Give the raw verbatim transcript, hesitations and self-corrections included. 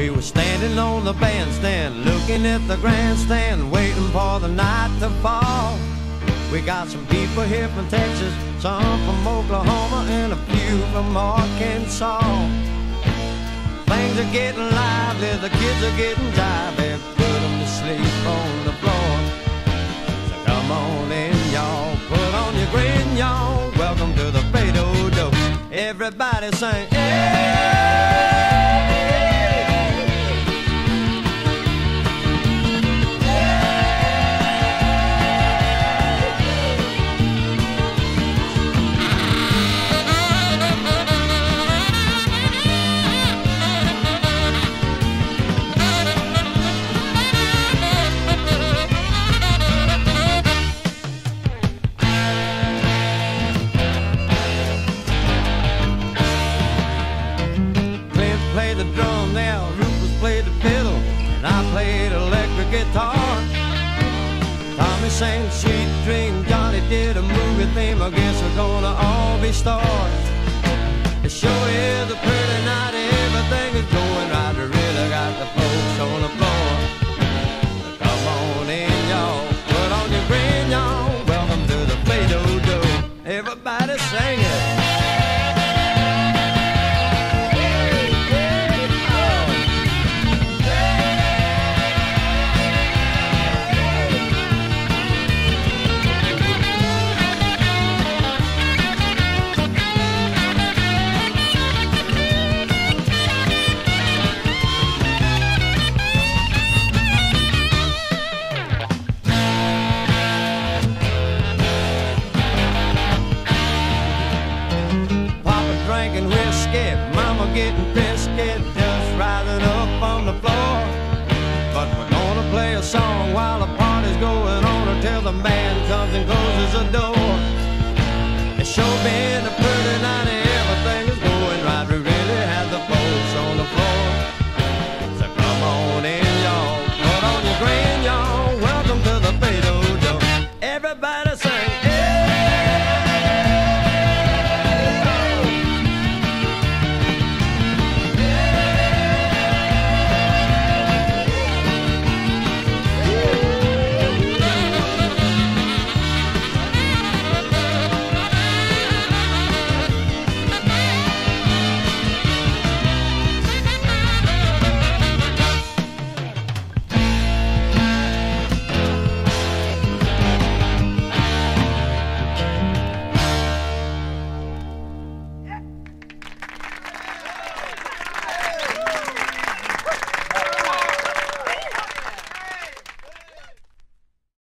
We were standing on the bandstand, looking at the grandstand, waiting for the night to fall. We got some people here from Texas, some from Oklahoma, and a few from Arkansas. Things are getting lively, the kids are getting jivey, put them to sleep on the floor. So come on in, y'all, put on your grin, y'all. Welcome to the Rodeo. Everybody sing, hey! Played the drum there, Rufus played the fiddle, and I played electric guitar. Tommy sang Sweet Dream, Johnny did a movie theme. I guess we're gonna all be stars. It sure is a pretty night, everything is going right. We really got the folks on the floor. So come on in, y'all, put on your grin, y'all. Welcome to the Rodeo. Everybody sing it. Drinking whiskey, mama getting frisky, just rising up on the floor. But we're gonna play a song while the party's going on until the band comes and closes the door. It's sure been a pretty